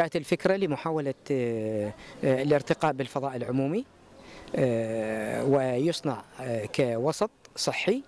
جاءت الفكرة لمحاولة الارتقاء بالفضاء العمومي، ويصنع كوسط صحي،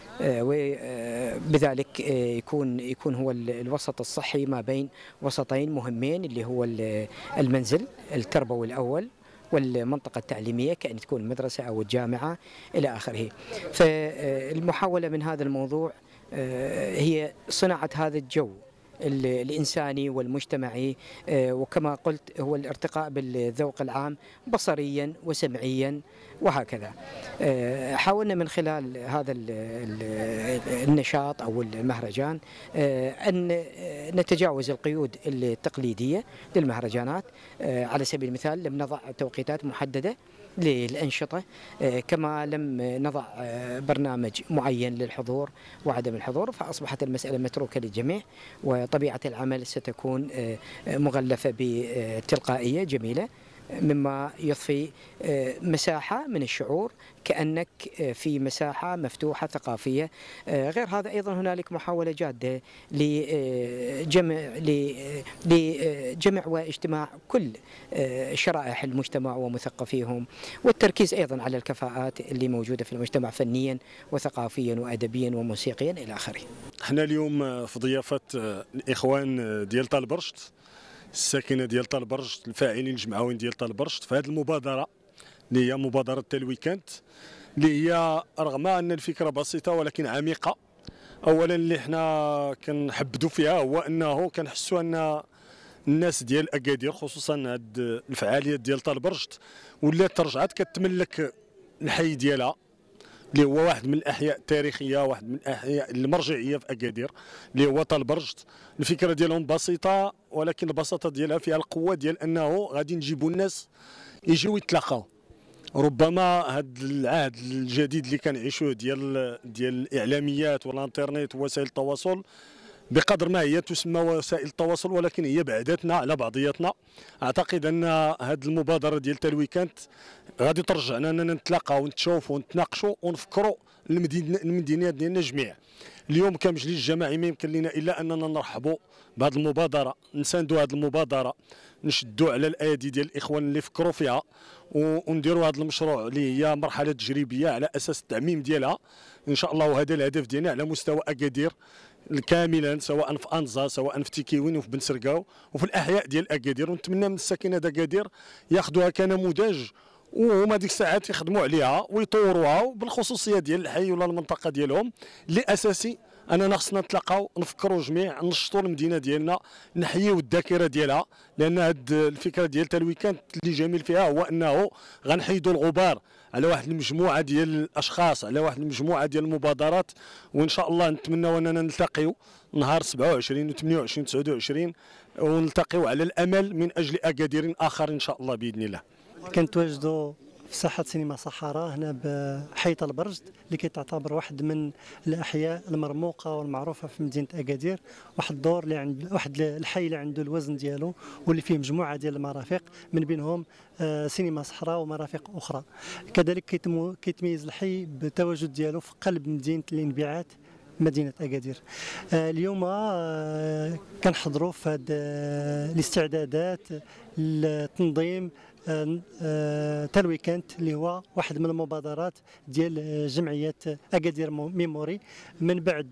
وبذلك يكون هو الوسط الصحي ما بين وسطين مهمين، اللي هو المنزل التربوي الأول والمنطقة التعليمية كأن تكون المدرسة أو الجامعة إلى آخره. فالمحاولة من هذا الموضوع هي صناعة هذا الجو الإنساني والمجتمعي، وكما قلت هو الارتقاء بالذوق العام بصريا وسمعيا وهكذا. حاولنا من خلال هذا النشاط أو المهرجان أن نتجاوز القيود التقليدية للمهرجانات. على سبيل المثال لم نضع توقيتات محددة للأنشطة، كما لم نضع برنامج معين للحضور وعدم الحضور، فأصبحت المسألة متروكة للجميع، وطبيعة العمل ستكون مغلفة بتلقائية جميلة، مما يضفي مساحة من الشعور كأنك في مساحة مفتوحة ثقافية. غير هذا أيضا هنالك محاولة جادة لجمع واجتماع كل شرائح المجتمع ومثقفيهم، والتركيز أيضا على الكفاءات اللي موجودة في المجتمع فنيا وثقافيا وأدبيا وموسيقيا إلى آخره. احنا اليوم في ضيافة الإخوان ديال طال برشت، الساكنه ديال طال برشت، الفاعلين الجمعويين ديال طال برشت في هذه المبادره اللي هي مبادره تال ويكاند، اللي هي رغم ان الفكره بسيطه ولكن عميقه. اولا اللي حنا كنحبدوا فيها هو انه كنحسوا ان الناس ديال اكادير خصوصا هاد الفعاليات ديال طال برشت ولات رجعت كتملك الحي ديالها، اللي هو واحد من الاحياء التاريخيه، واحد من الاحياء المرجعيه في اكادير، اللي هو طال برشت. الفكره ديالهم بسيطه، ولكن البساطه ديالها فيها القوه ديال انه غادي نجيبوا الناس يجيو يتلاقاو. ربما هذا العهد الجديد اللي كنعيشوه ديال الاعلاميات والانترنت ووسائل التواصل، بقدر ما هي تسمى وسائل التواصل ولكن هي بعدتنا على بعضياتنا. اعتقد ان هذه المبادره ديال تال ويكاند غادي ترجعنا اننا نتلاقاو ونتشوفوا ونتناقشوا ونفكروا المدينه ديالنا جميع. اليوم كمجلس جماعي ما يمكن لنا الا اننا نرحبوا بهذه المبادره، نساندوا هذه المبادره، نشدوا على الايادي ديال الاخوان اللي فكروا فيها، ونديروا هذا المشروع اللي هي مرحله تجريبيه على اساس التعميم ديالها ان شاء الله. وهذا الهدف ديالنا على مستوى اكادير كاملا، سواء في انزا سواء في تيكيوين وفي بن سرقاو وفي الاحياء ديال اكادير. ونتمنى من الساكنه ديال اكادير ياخذوها كنموذج، وهما ديك الساعات يخدموا عليها ويطوروها بالخصوصيه ديال الحي ولا المنطقه ديالهم. اللي اساسي اننا خصنا نتلاقاو نفكروا جميع، نشطوا المدينه ديالنا، نحييو الذاكره ديالها، لان هاد الفكره ديال تال ويكاند اللي جميل فيها هو انه غنحيدوا الغبار على واحد المجموعه ديال الاشخاص، على واحد المجموعه ديال المبادرات. وان شاء الله نتمنوا اننا نلتقيو نهار 27 و 28 29 ونلتقيو على الامل من اجل اكادير اخر ان شاء الله باذن الله. كنتواجدوا في ساحة سينما صحراء هنا بحي طال برشت، اللي كتعتبر واحد من الأحياء المرموقة والمعروفة في مدينة أكادير. واحد الدور اللي عند واحد الحي اللي عنده الوزن ديالو، واللي فيه مجموعة ديال المرافق من بينهم سينما صحراء ومرافق أخرى. كذلك كيتميز الحي بالتواجد ديالو في قلب مدينة الانبعاث مدينة أكادير. اليوم كنحضروا في هذه الاستعدادات لتنظيم تال ويكاند، اللي هو واحد من المبادرات ديال جمعية أكادير ميموري. من بعد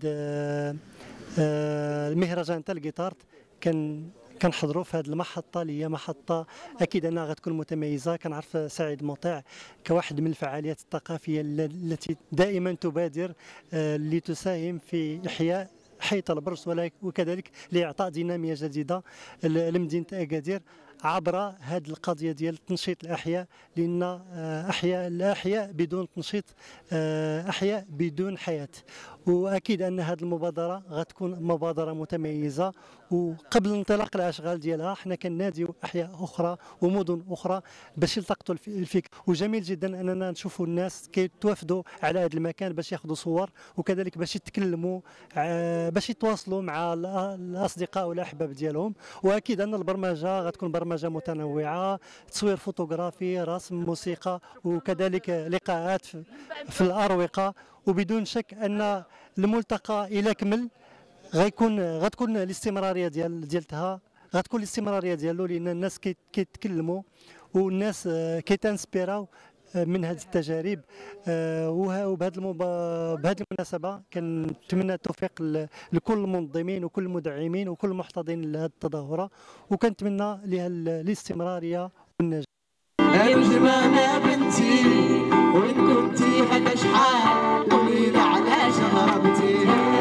المهرجان تال جيتارت كنحضروا في هذه المحطه، اللي هي محطه اكيد انها غتكون متميزه. كنعرف سعيد مطيع كواحد من الفعاليات الثقافيه التي دائما تبادر لتساهم في احياء حي طال برشت، وكذلك لاعطاء ديناميه جديده لمدينه اكادير عبر هذه القضيه ديال تنشيط الاحياء. لان الاحياء بدون تنشيط احياء بدون حياه. واكيد ان هذه المبادره غتكون مبادره متميزه، وقبل انطلاق الاشغال ديالها حنا كنناديو احياء اخرى ومدن اخرى باش يلتقطوا الفكر. وجميل جدا اننا نشوفوا الناس كيتوافدوا على هذا المكان باش ياخذوا صور، وكذلك باش يتكلموا، باش يتواصلوا مع الاصدقاء والاحباب ديالهم. واكيد ان البرمجه غتكون برمجه متنوعه، تصوير فوتوغرافي، رسم، موسيقى، وكذلك لقاءات في الاروقه. وبدون شك ان الملتقى الى كمل غتكون الاستمراريه ديالتها غتكون الاستمراريه ديالو، لان الناس كيتكلموا والناس كيتانسبيراو من هذه التجارب. وبهذه المناسبه كنتمنى التوفيق لكل المنظمين وكل المدعمين وكل المحتضنين لهذه التظاهره، وكنتمنى لها الاستمراريه والنجاح. الجمانة بنتي وين كنتي هذا شحال، قولي لي علاش هربتي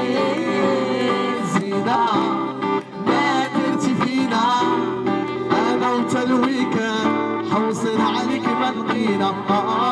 زينة ما درتي فينا، انا وانت الويكاند حوصل عليك ما لقينا.